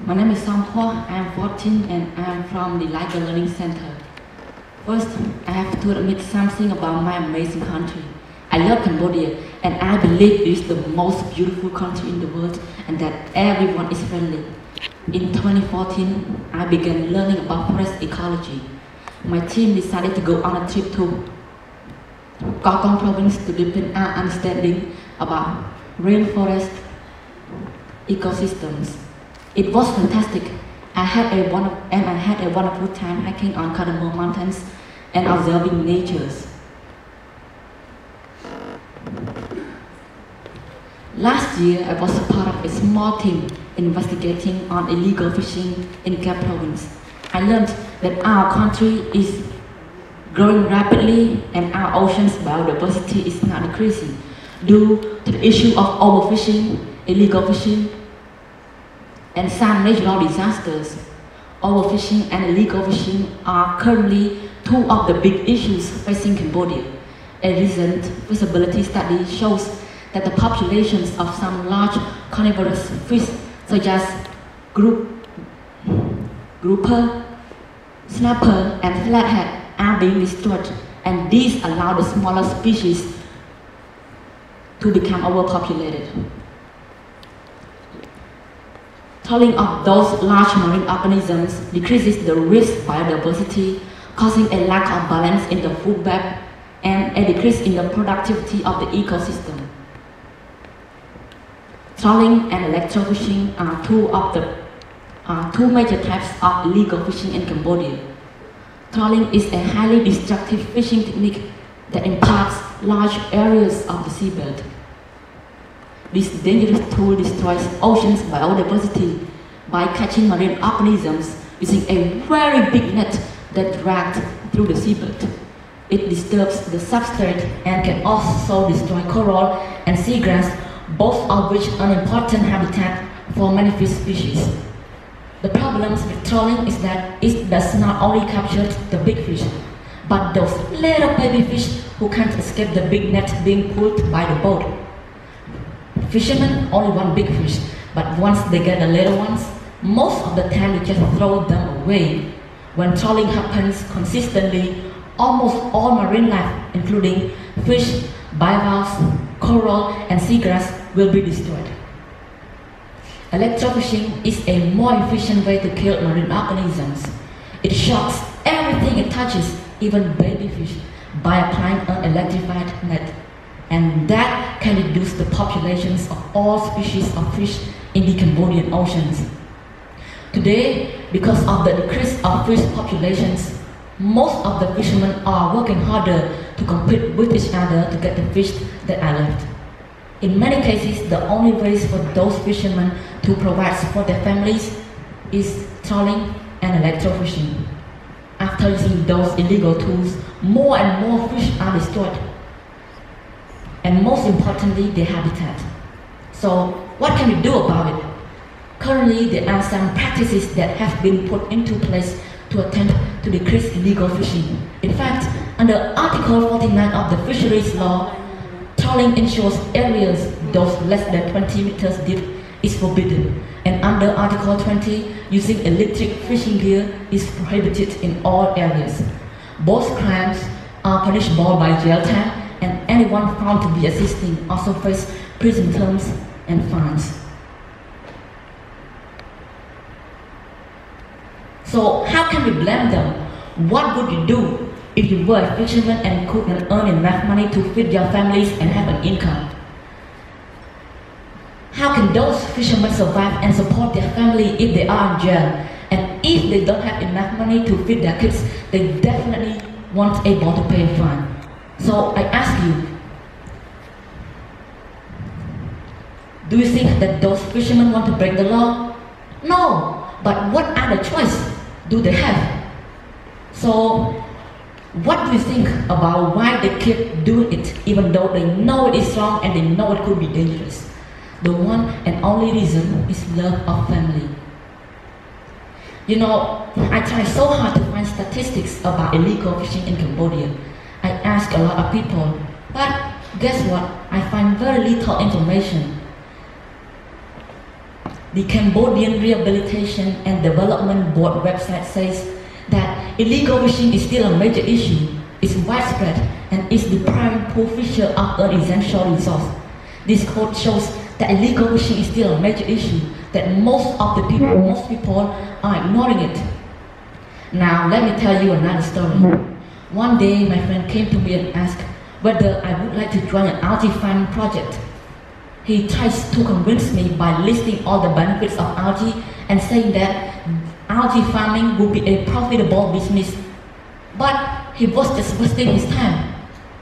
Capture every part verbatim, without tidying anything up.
My name is Somphors. I am fourteen and I am from the Liger Learning Center. First, I have to admit something about my amazing country. I love Cambodia and I believe it is the most beautiful country in the world and that everyone is friendly. In twenty fourteen, I began learning about forest ecology. My team decided to go on a trip to Cao Công province to deepen our understanding about rainforest ecosystems. It was fantastic. I had a one and I had a wonderful time hiking on Cardamom Mountains and observing natures. Last year, I was part of a small team investigating on illegal fishing in Camp province. I learned that our country is growing rapidly and our ocean's biodiversity is not decreasing due to the issue of overfishing, illegal fishing, and some natural disasters. Overfishing and illegal fishing are currently two of the big issues facing Cambodia. A recent feasibility study shows that the populations of some large carnivorous fish such as group, grouper, snapper, and flathead are being destroyed, and these allow the smaller species to become overpopulated. Culling of those large marine organisms decreases the risk biodiversity, causing a lack of balance in the food web and a decrease in the productivity of the ecosystem. Trawling and electrofishing are two of the are two major types of illegal fishing in Cambodia. Trawling is a highly destructive fishing technique that impacts large areas of the seabed. This dangerous tool destroys ocean's biodiversity by catching marine organisms using a very big net that drags through the seabed. It disturbs the substrate and can also destroy coral and seagrass, both of which are an important habitat for many fish species. The problem with trawling is that it does not only capture the big fish, but those little baby fish who can't escape the big net being pulled by the boat. Fishermen only want big fish, but once they get the little ones, most of the time they just throw them away. When trawling happens consistently, almost all marine life, including fish, bivalves, coral, and seagrass, will be destroyed. Electrofishing is a more efficient way to kill marine organisms. It shocks everything it touches, even baby fish, by applying an electrified net. And that can reduce the populations of all species of fish in the Cambodian oceans. Today, because of the decrease of fish populations, most of the fishermen are working harder to compete with each other to get the fish that are left. In many cases, the only ways for those fishermen to provide for their families is trawling and electrofishing. After using those illegal tools, more and more fish are destroyed, and most importantly, their habitat. So, what can we do about it? Currently, there are some practices that have been put into place to attempt to decrease illegal fishing. In fact, under Article forty-nine of the Fisheries Law, trawling in shore areas, those less than twenty meters deep, is forbidden. And under Article twenty, using electric fishing gear is prohibited in all areas. Both crimes are punishable by jail time, and anyone found to be assisting also face prison terms and fines. So how can we blame them? What would you do if you were a fisherman and couldn't earn enough money to feed your families and have an income? How can those fishermen survive and support their family if they are in jail? And if they don't have enough money to feed their kids, they definitely won't able to pay a fine. So I ask you, do you think that those fishermen want to break the law? No, but what other choice do they have? So, what do you think about why they keep doing it even though they know it is wrong and they know it could be dangerous? The one and only reason is love of family. You know, I try so hard to find statistics about illegal fishing in Cambodia. I ask a lot of people, but guess what? I find very little information. The Cambodian Rehabilitation and Development Board website says that illegal fishing is still a major issue, is widespread, and is depriving poor fishers of an essential resource. This quote shows that illegal fishing is still a major issue, that most of the people, most people are ignoring it. Now, let me tell you another story. One day, my friend came to me and asked whether I would like to join an algae farming project. He tries to convince me by listing all the benefits of algae and saying that algae farming would be a profitable business, but he was just wasting his time.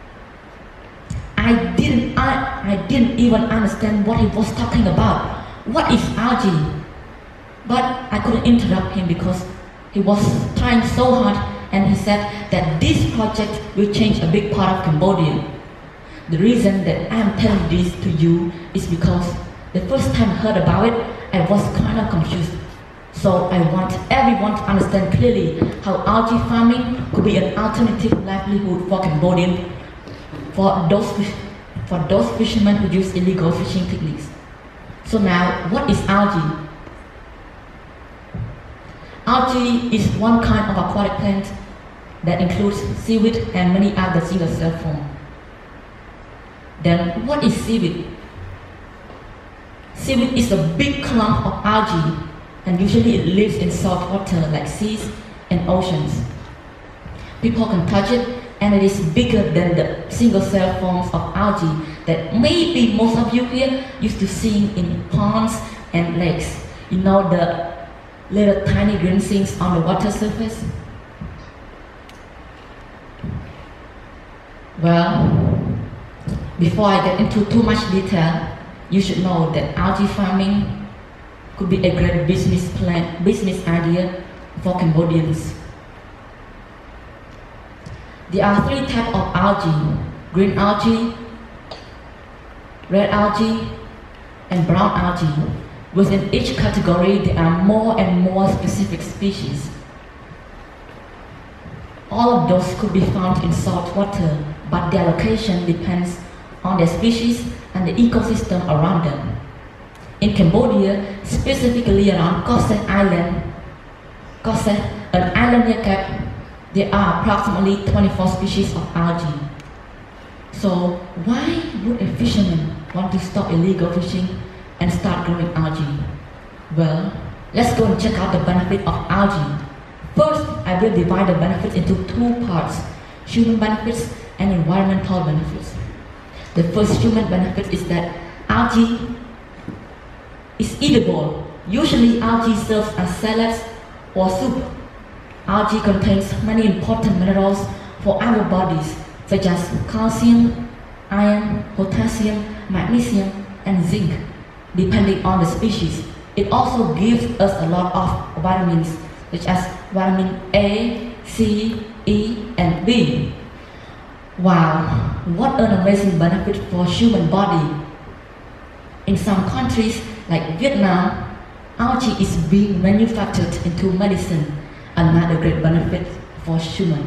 I didn't, I, I didn't even understand what he was talking about. What is algae? But I couldn't interrupt him because he was trying so hard, and he said that this project will change a big part of Cambodia. The reason that I am telling this to you is because the first time I heard about it, I was kind of confused. So I want everyone to understand clearly how algae farming could be an alternative livelihood for Cambodian, for those, for those fishermen who use illegal fishing techniques. So now, what is algae? Algae is one kind of aquatic plant that includes seaweed and many other single-cell forms. Then, what is seaweed? Seaweed is a big clump of algae, and usually it lives in salt water like seas and oceans. People can touch it, and it is bigger than the single-cell forms of algae that maybe most of you here used to see in ponds and lakes. You know the little tiny green things on the water surface? Well, before I get into too much detail, you should know that algae farming could be a great business plan, business idea for Cambodians. There are three types of algae: green algae, red algae, and brown algae. Within each category, there are more and more specific species. All of those could be found in salt water, but their location depends on their species and the ecosystem around them. In Cambodia, specifically around Koseh Island, Koseh, an island near Cap, there are approximately twenty-four species of algae. So why would a fisherman want to stop illegal fishing and start growing algae? Well, let's go and check out the benefit of algae. First, I will divide the benefits into two parts: human benefits and environmental benefits. The first human benefit is that algae is edible. Usually, algae serves as salads or soup. Algae contains many important minerals for our bodies, such as calcium, iron, potassium, magnesium, and zinc, depending on the species. It also gives us a lot of vitamins, such as vitamin A, C, E, and B. Wow, what an amazing benefit for human body. In some countries, like Vietnam, algae is being manufactured into medicine, another great benefit for human.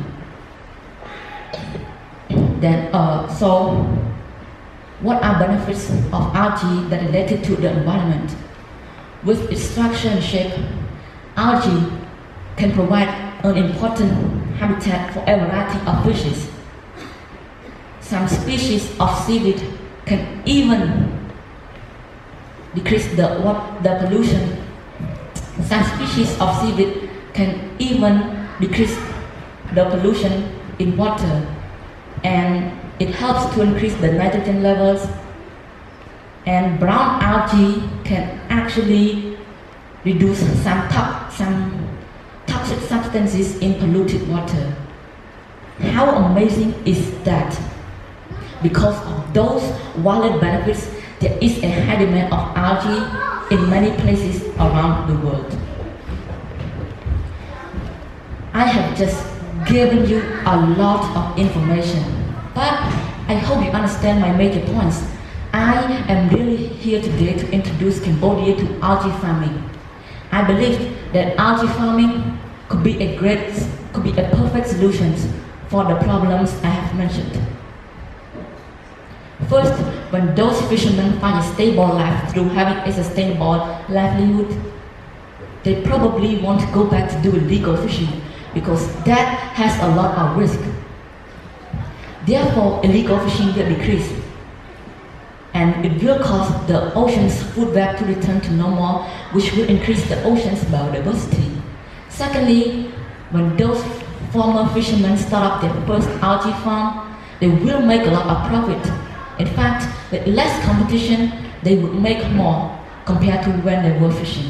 Then, uh, so, what are benefits of algae that are related to the environment? With its structure and shape, algae can provide an important habitat for a variety of fishes. Some species of seaweed can even decrease the, what, the pollution. Some species of seaweed can even decrease the pollution in water, and it helps to increase the nitrogen levels. And brown algae can actually reduce some, to some toxic substances in polluted water. How amazing is that? Because of those valid benefits, there is a high demand of algae in many places around the world. I have just given you a lot of information, but I hope you understand my major points. I am really here today to introduce Cambodia to algae farming. I believe that algae farming could be a great, could be a perfect solution for the problems I have mentioned. First, when those fishermen find a stable life through having a sustainable livelihood, they probably won't go back to do illegal fishing because that has a lot of risk. Therefore, illegal fishing will decrease, and it will cause the ocean's food web to return to normal, which will increase the ocean's biodiversity. Secondly, when those former fishermen start up their first algae farm, they will make a lot of profit. In fact, with less competition, they would make more compared to when they were fishing.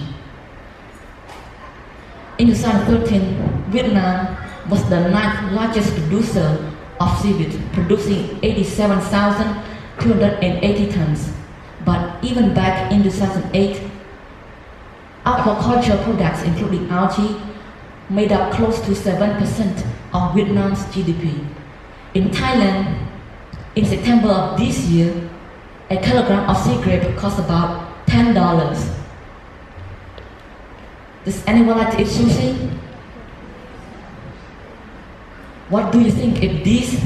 In two thousand thirteen, Vietnam was the ninth largest producer of seaweed, producing eighty-seven thousand two hundred eighty tons. But even back in two thousand eight, aquaculture products, including algae, made up close to seven percent of Vietnam's G D P. In Thailand, in September of this year, a kilogram of sea grape cost about ten dollars. Does anyone like to eat sushi? What do you think if these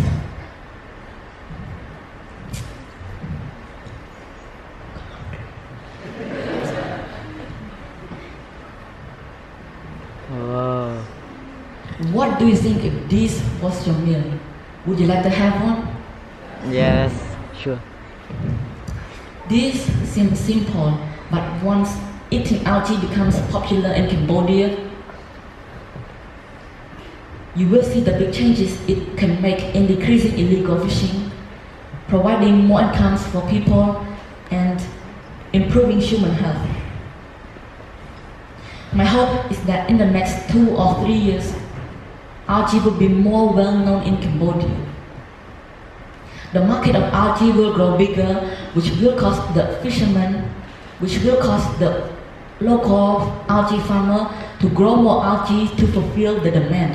Oh. What do you think if this was your meal? Would you like to have one? Yes, sure. This seems simple, but once eating algae becomes popular in Cambodia, you will see the big changes it can make in decreasing illegal fishing, providing more incomes for people, and improving human health. My hope is that in the next two or three years, algae will be more well known in Cambodia. The market of algae will grow bigger, which will cause the fishermen, which will cause the local algae farmer to grow more algae to fulfill the demand.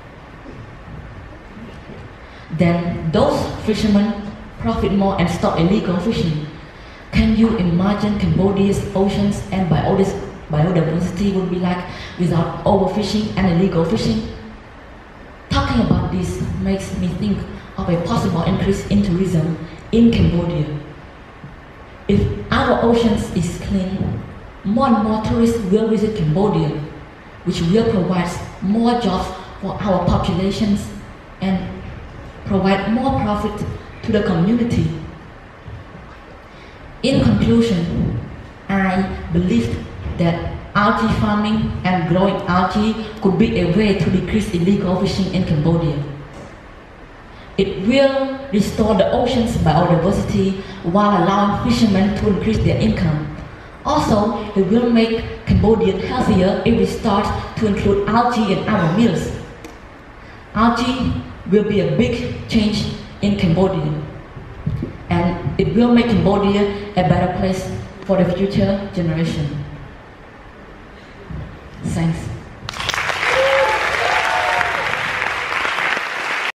Then those fishermen profit more and stop illegal fishing. Can you imagine Cambodia's oceans and biodiversity would be like without overfishing and illegal fishing? Talking about this makes me think of a possible increase in tourism in Cambodia. If our oceans is clean, more and more tourists will visit Cambodia, which will provide more jobs for our populations and provide more profit to the community. In conclusion, I believe that algae farming and growing algae could be a way to decrease illegal fishing in Cambodia. It will restore the ocean's biodiversity while allowing fishermen to increase their income. Also, it will make Cambodia healthier if we start to include algae in our meals. Algae will be a big change in Cambodia, and it will make Cambodia a better place for the future generation. Thanks.